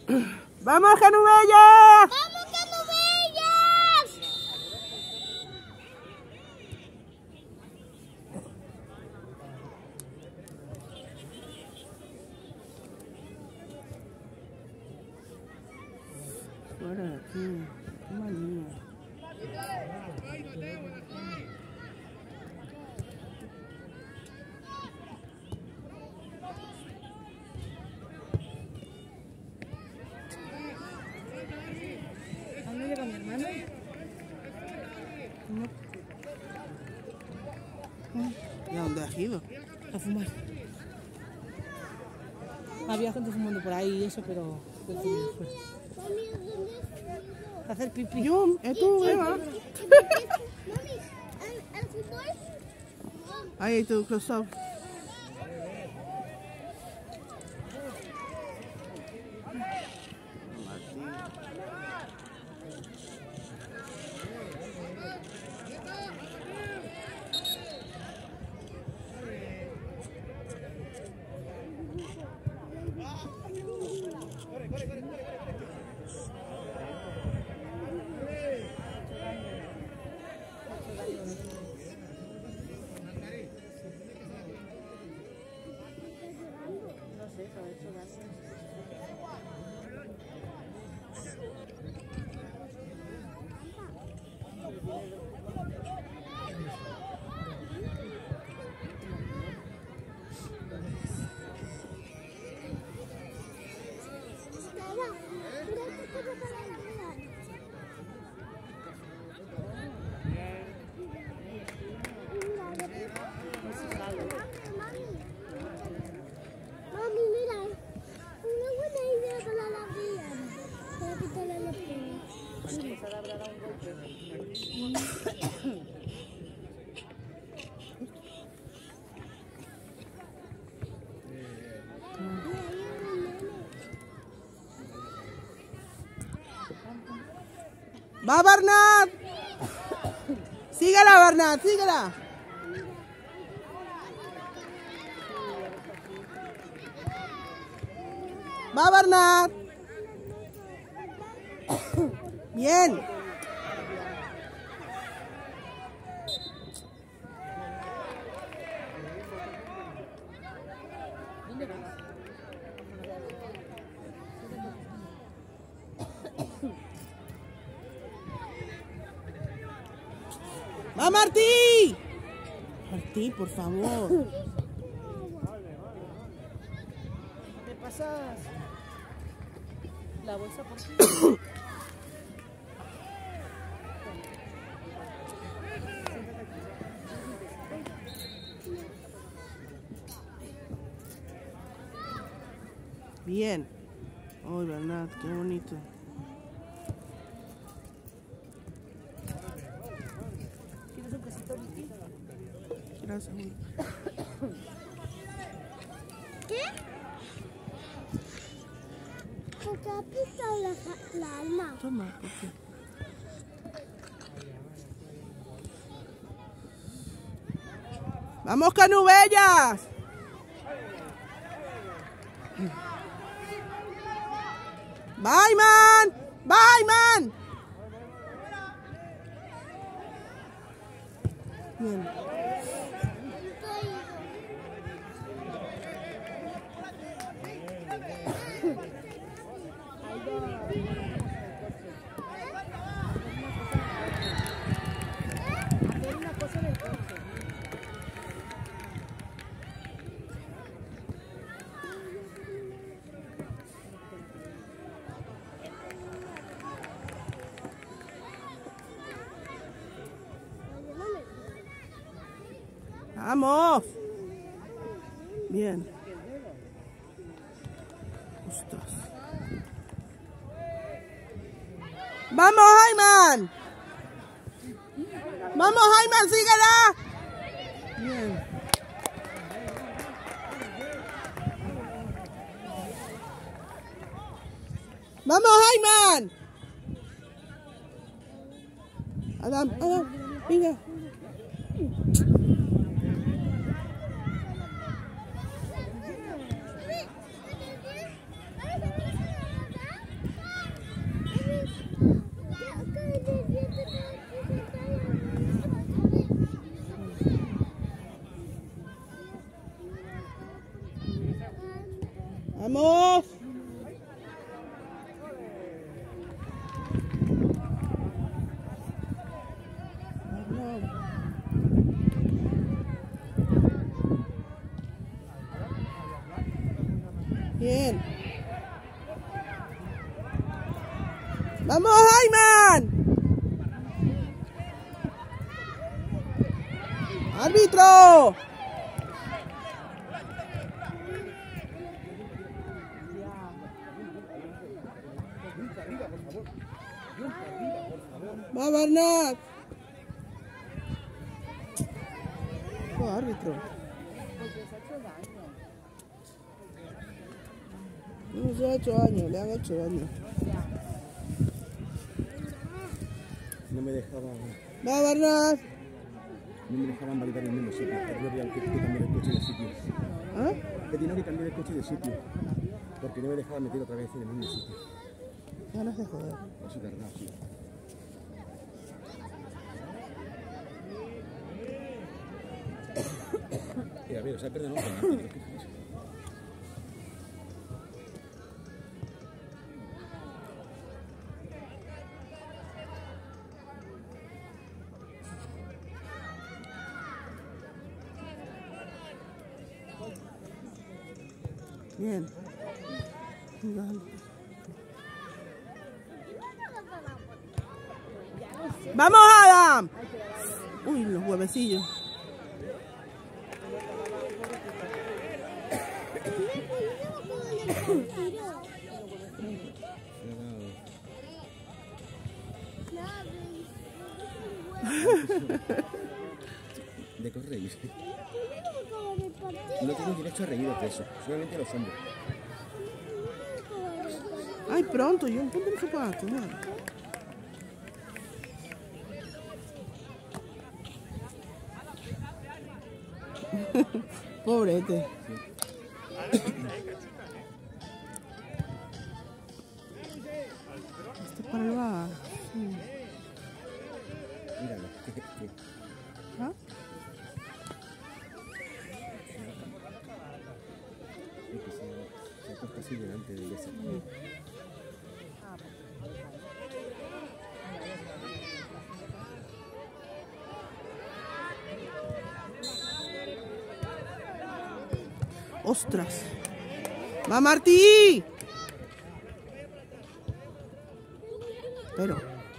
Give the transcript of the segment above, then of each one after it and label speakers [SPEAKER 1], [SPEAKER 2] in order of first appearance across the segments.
[SPEAKER 1] ¡Vamos, Canubellas!
[SPEAKER 2] ¡Vamos, Canubellas!
[SPEAKER 1] Fuera de aquí. Qué manía.
[SPEAKER 3] ¿Dónde llega mi hermano?
[SPEAKER 1] ¿Y a dónde has ido?
[SPEAKER 3] A fumar. Había gente fumando por ahí y eso, pero decidí después. A hacer pipí.
[SPEAKER 1] Yo, es tú, Eva.
[SPEAKER 2] Mami, ¿el fútbol?
[SPEAKER 1] Ahí hay tu crossover.
[SPEAKER 2] Mami, mira, una buena idea para la vida. Para quitarle los pelos.
[SPEAKER 1] ¡Va, Bernat! ¡Síguela, Bernat! ¡Síguela! ¡Va, Bernat! ¡Bien! ¡Va, Martí! Martí, por favor.
[SPEAKER 3] ¿Te pasas la bolsa por ti?
[SPEAKER 1] Bien. Ay, Bernat, qué bonito.
[SPEAKER 3] ¿Quieres un quesito, Vicky?
[SPEAKER 1] Gracias, güey.
[SPEAKER 2] ¿Qué? Porque ha pintado la alma.
[SPEAKER 1] Toma, ¿por qué? ¡Vamos, Canubellas! ¡Bye, man! ¡Bye, man! Bien.
[SPEAKER 3] Hacer una cosa del coche.
[SPEAKER 1] ¡Vamos! Bien. Ostras. ¡Vamos, Ayman! ¡Vamos, Ayman! ¡Síguela! Bien. ¡Vamos, Ayman! Adam, venga. ¡Vamos, Ayman! ¡Árbitro! ¡Va, Bernat! ¡Oh, árbitro! No se ha hecho daño, le han hecho daño.
[SPEAKER 4] No me dejaban.
[SPEAKER 1] ¡Va, Bernat!
[SPEAKER 4] No me dejaban validar el mismo sitio. Yo había que cambiar el coche de sitio.
[SPEAKER 1] ¿Ah?
[SPEAKER 4] He tenido que cambiar el coche de sitio. Porque no me dejaban meter otra vez en el mismo sitio.
[SPEAKER 1] Ganas de joder.
[SPEAKER 4] Así cargado, sí. A ver, o sea, perdón, no.
[SPEAKER 1] Bien. Dale. ¡Vamos, Adam! Uy, los huevecillos.
[SPEAKER 4] ¿De qué os reís? No tengo derecho a reíros de eso, solamente los hombres.
[SPEAKER 1] Ay, pronto, yo un punto de zapato, madre. Pobrete. Este es para el bar. Sí.
[SPEAKER 4] Míralo.
[SPEAKER 1] ¿Ah?
[SPEAKER 4] Se ha puesto así delante de ese.
[SPEAKER 1] ¡Ostras! ¡Va, Martí! Pero...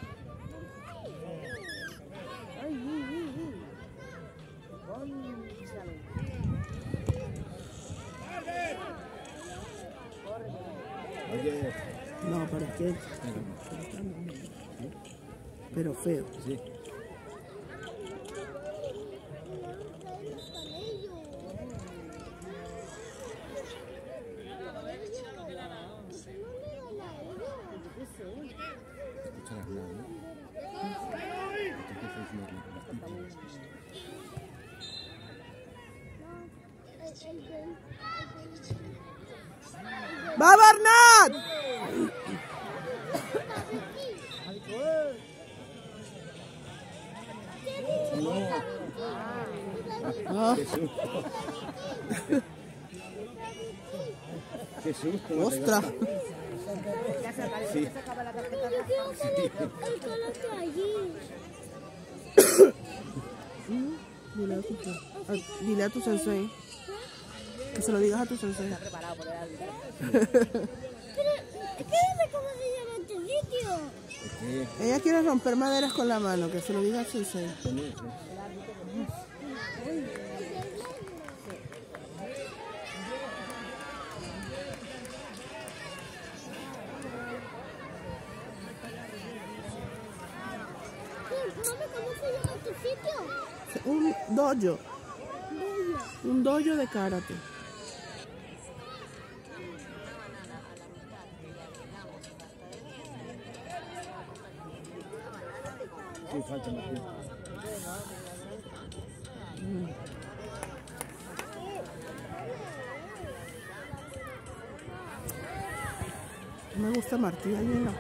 [SPEAKER 4] Oye.
[SPEAKER 1] No, ¿para qué? Pero feo.
[SPEAKER 4] Sí. Escucharás nada, ¿no?
[SPEAKER 1] ¡Va, Bernat!
[SPEAKER 4] No. Qué susto. Qué susto.
[SPEAKER 1] ¡Ostras!
[SPEAKER 4] Sí.
[SPEAKER 1] Dile a tu sensei. Que se lo digas a tu sensei.
[SPEAKER 2] Pero, ¿qué dice cómo se llama este sitio?
[SPEAKER 1] Ella quiere romper maderas con la mano, que se lo diga al sensei.
[SPEAKER 2] ¿Cómo se llama este sitio?
[SPEAKER 1] Un dojo. Un dojo de karate.
[SPEAKER 4] Sí, falta más.
[SPEAKER 1] Me gusta Martí, ahí no.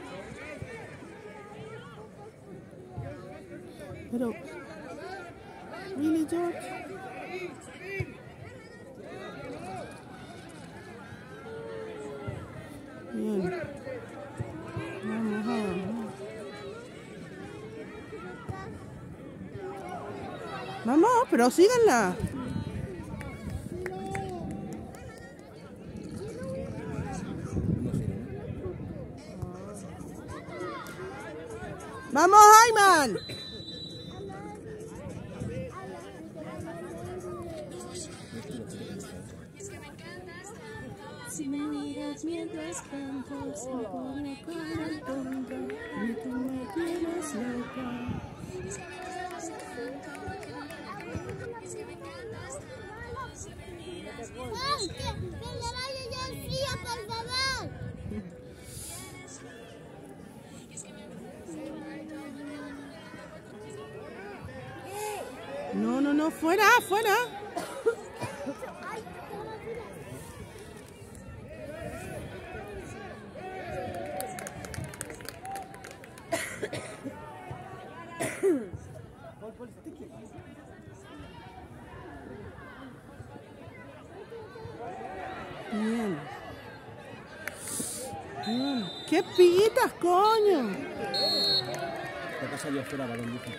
[SPEAKER 1] Pero Billy George. Bien. Vamos. Vamos, pero síganla. ¡Vamos, Ayman!
[SPEAKER 2] Si me miras mientras canto, se me pone cara tonta, y tú me tienes loca. ¡Ay, que le vaya ya el frío, por favor!
[SPEAKER 1] No, fuera. Bien. ¡Qué pitas, coño!
[SPEAKER 4] ¿Qué pasa yo afuera, balón, dice?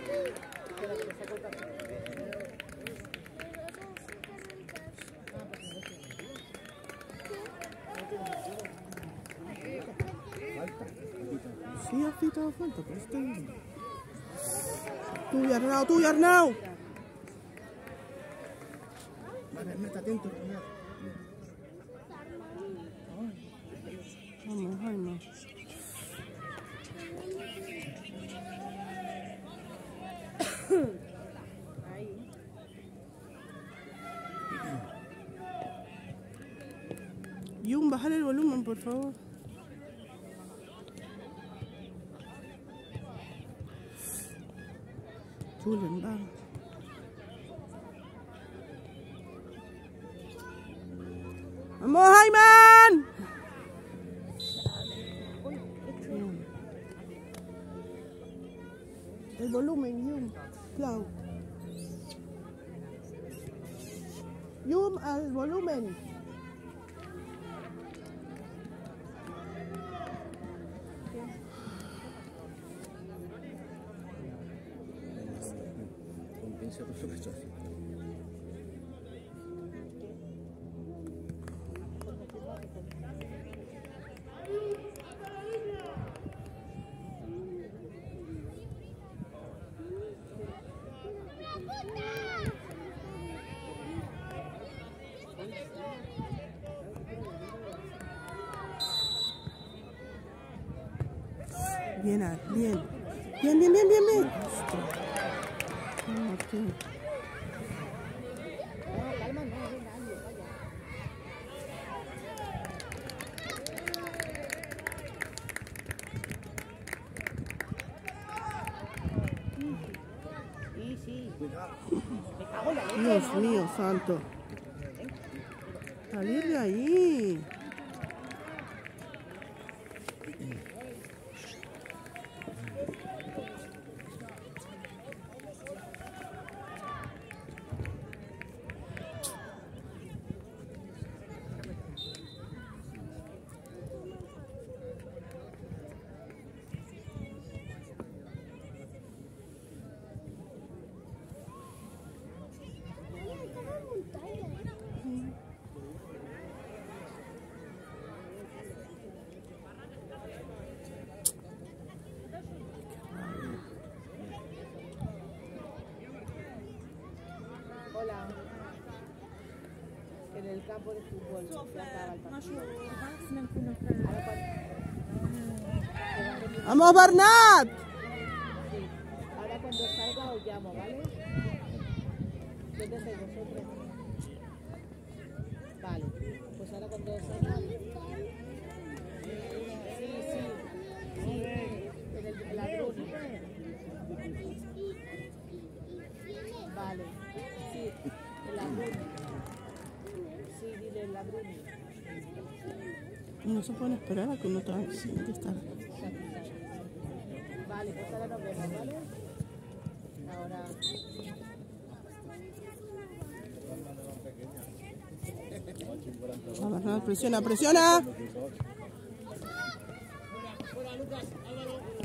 [SPEAKER 1] Sí, has pitado falta, pero está bien. Tú, Arnau.
[SPEAKER 4] Vale, mete atento.
[SPEAKER 1] Vamos, Jaime. Yun, bajar el volumen, por favor. Julen, va. ¡Vamos, Ayman! El volumen, Yum. Clau. Yum, al volumen.
[SPEAKER 4] Compensa por su rechazo.
[SPEAKER 1] Bien. Martín. Dios mío, santo. Salir de ahí.
[SPEAKER 3] Hola. En el campo de fútbol se acaba el partido.
[SPEAKER 1] ¡Vamos, Bernat!
[SPEAKER 3] Ahora cuando salga os llamo, ¿vale? ¿Dónde estáis vosotros? Vale, pues ahora cuando salga... Sí, en el ladrón. Vale, sí, el ladrón. Sí, dile el ladrón.
[SPEAKER 1] No se pueden esperar a que uno tenga que estar.
[SPEAKER 3] Vale, pues ahora nos vemos, ¿vale? Ahora...
[SPEAKER 1] Vamos, presiona, presiona.
[SPEAKER 5] Fuera, Lucas, Álvaro.